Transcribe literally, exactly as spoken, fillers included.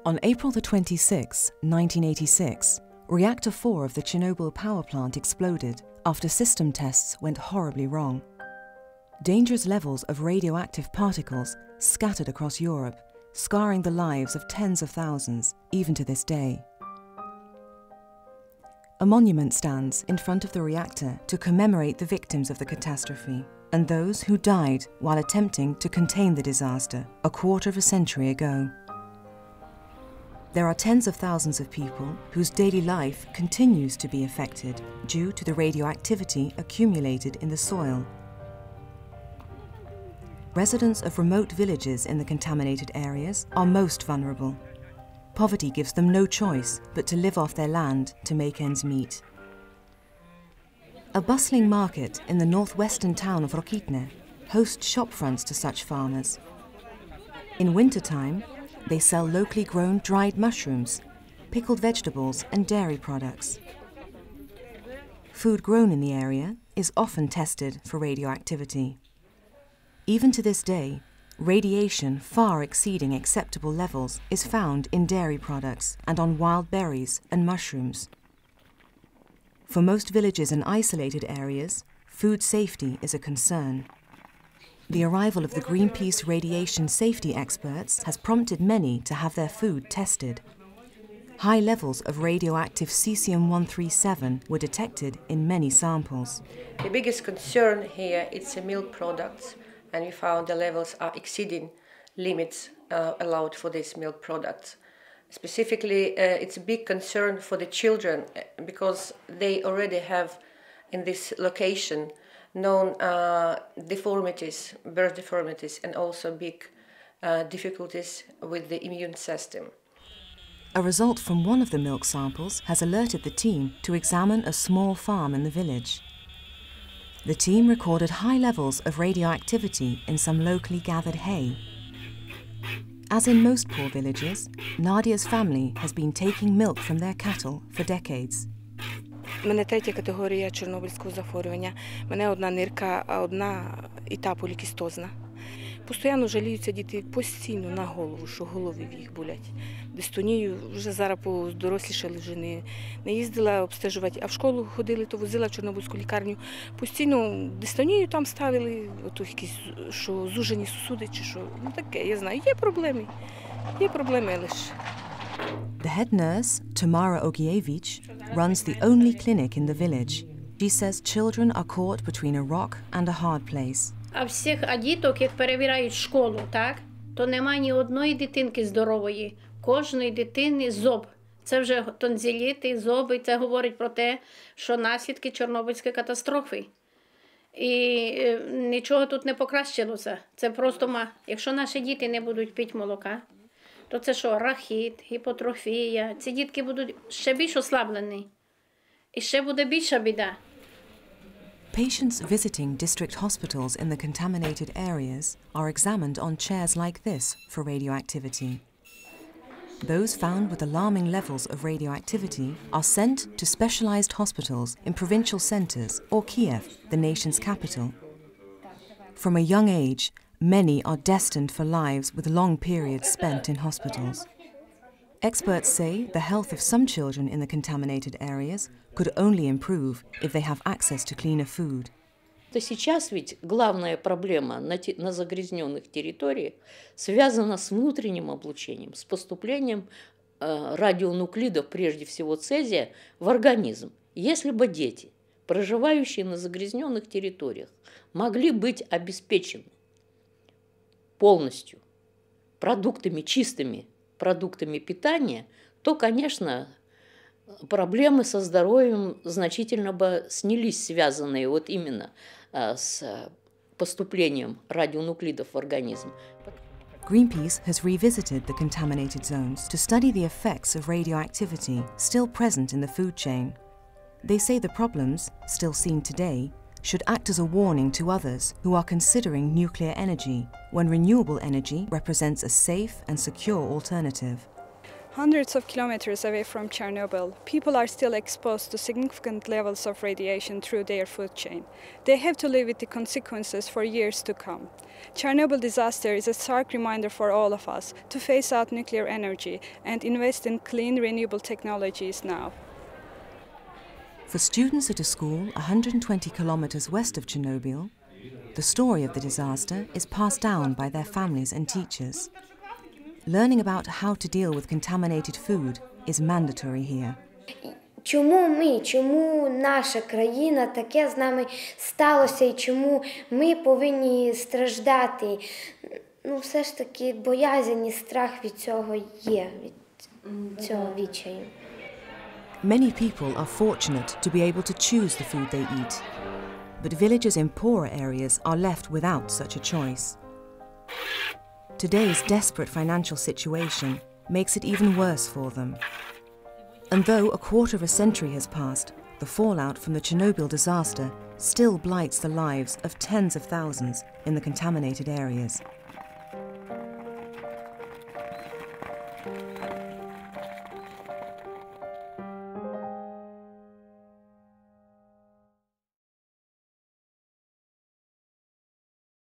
On April the twenty-sixth, nineteen eighty-six, Reactor four of the Chernobyl power plant exploded after system tests went horribly wrong. Dangerous levels of radioactive particles scattered across Europe, scarring the lives of tens of thousands, even to this day. A monument stands in front of the reactor to commemorate the victims of the catastrophe and those who died while attempting to contain the disaster a quarter of a century ago. There are tens of thousands of people whose daily life continues to be affected due to the radioactivity accumulated in the soil. Residents of remote villages in the contaminated areas are most vulnerable. Poverty gives them no choice but to live off their land to make ends meet. A bustling market in the northwestern town of Rokitne hosts shopfronts to such farmers. In wintertime, they sell locally grown dried mushrooms, pickled vegetables and dairy products. Food grown in the area is often tested for radioactivity. Even to this day, radiation far exceeding acceptable levels is found in dairy products and on wild berries and mushrooms. For most villages and isolated areas, food safety is a concern. The arrival of the Greenpeace radiation safety experts has prompted many to have their food tested. High levels of radioactive cesium one thirty-seven were detected in many samples. The biggest concern here is the milk products, and we found the levels are exceeding limits uh, allowed for these milk products. Specifically, uh, it's a big concern for the children because they already have in this location known uh, deformities, birth deformities, and also big uh, difficulties with the immune system. A result from one of the milk samples has alerted the team to examine a small farm in the village. The team recorded high levels of radioactivity in some locally gathered hay. As in most poor villages, Nadia's family has been taking milk from their cattle for decades. У мене третя категорія чорнобильського захворювання. Мене одна нирка, а одна і та полікістозна. Постійно жаліються діти постійно на голову, що голови в їх болять. Дистонію вже зараз подорослішали, вже не, не їздила обстежувати, а в школу ходили, то возила в Чорнобильську лікарню. Постійно дистонію там ставили, ото якісь, що зужені сосуди чи що. Ну таке, я знаю, є проблеми, є проблеми лише. The head nurse, Tamara Ogievich, runs the only clinic in the village. She says children are caught between a rock and a hard place. А всіх а діток, як перевіряють школу, так, то немає ні одної дитинки здорової. Кожної дитини зоб. Це вже тонзиліти, зоби. Це говорить про те, що наслідки Чорнобильської катастрофи. І нічого тут не покращилося. Це просто, якщо наші діти не будуть пити молока, то це що, рахіт, гіпотрофія. Ці дітки будуть ще більш ослаблені. І ще буде більша біда. Patients visiting district hospitals in the contaminated areas are examined on chairs like this for radioactivity. Those found with alarming levels of radioactivity are sent to specialized hospitals in provincial centers or Kiev, the nation's capital. From a young age, many are destined for lives with long periods spent in hospitals. Experts say the health of some children in the contaminated areas could only improve if they have access to cleaner food. Сейчас ведь главная проблема на, на загрязненных территориях связана с внутренним облучением, с поступлением э, радионуклидов, прежде всего цезия, в организм. Если бы дети, проживающие на загрязненных территориях, могли быть обеспечены полностью продуктами, чистыми продуктами питания, то, конечно, проблемы со здоровьем значительно бы снялись, связанные вот именно с поступлением радионуклидов в организм. Greenpeace has revisited the contaminated zones to study the effects of radioactivity still present in the food chain. They say the problems, still seen today, should act as a warning to others who are considering nuclear energy when renewable energy represents a safe and secure alternative. Hundreds of kilometers away from Chernobyl, people are still exposed to significant levels of radiation through their food chain. They have to live with the consequences for years to come. Chernobyl disaster is a stark reminder for all of us to phase out nuclear energy and invest in clean, renewable technologies now. For students at a school one hundred twenty kilometers west of Chernobyl, the story of the disaster is passed down by their families and teachers. Learning about how to deal with contaminated food is mandatory here. Чому ми, чому наша країна, таке з нами сталося і чому ми повинні страждати? Ну, все ж таки, боязнь і страх від цього є, від цього відчаю. Many people are fortunate to be able to choose the food they eat, but villagers in poorer areas are left without such a choice. Today's desperate financial situation makes it even worse for them. And though a quarter of a century has passed, the fallout from the Chernobyl disaster still blights the lives of tens of thousands in the contaminated areas.